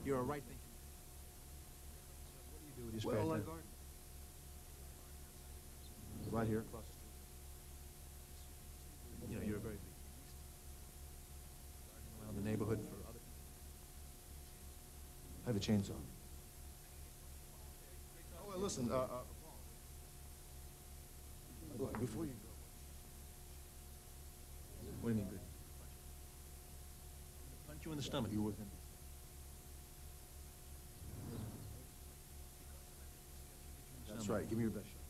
You're a right thinking. What do you do with your spare time? Garden. Right here across the street. You know, you're a very big gardening around the neighborhood for other people. I have a chainsaw. Oh, well, listen, look, before you go. What do you mean good? Punch you in the stomach. You with him. That's right. Give me your best shot.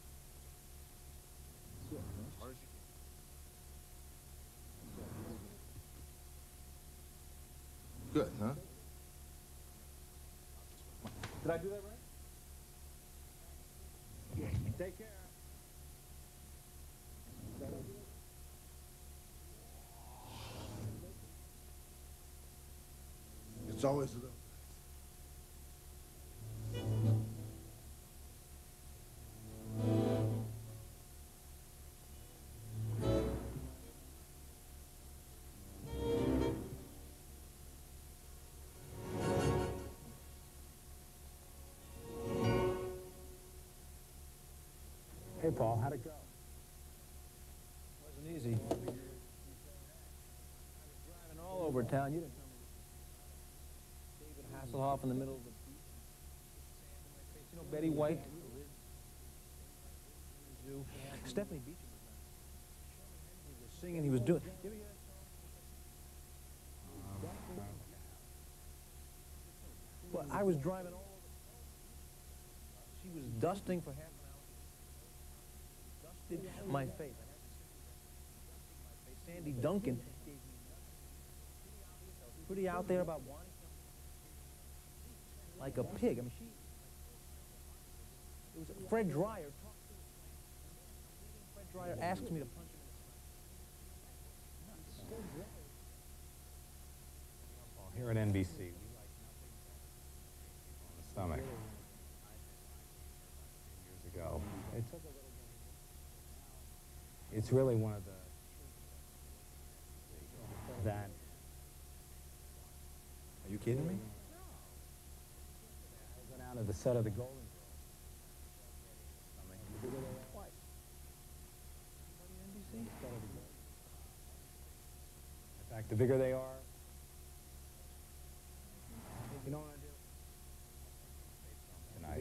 As hard as you can. Good, huh? Did I do that right? Take care. It's always the Hey, Paul, how'd it go? Wasn't easy. I was driving all over town. You didn't tell me. David Hasselhoff in the middle of the beach. Sand in my face. You know Betty White? Stephanie Beacham was singing. He was doing. You ever hear that song? Well, I was driving all over. She was dusting for half an hour. Dusted my face. Sandy Duncan gave me pretty out there about wanting something like a pig. I mean, it was Fred Dreyer. Fred Dreyer asked me to punch him in the stomach. Here at NBC, we like nothing on the stomach. Years ago, it took a little. It's really one of the that. Are you kidding me? No. I went out of the set of the Golden Girls. Twice. NBC? In fact, the bigger they are, you know what I do? Tonight.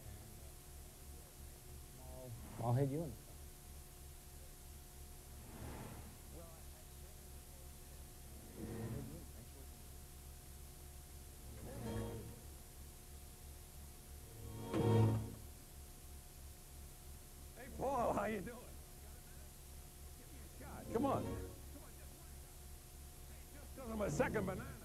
I'll hit you in. Paul, how you doing? Give me a shot. Come on. Just give him a second banana.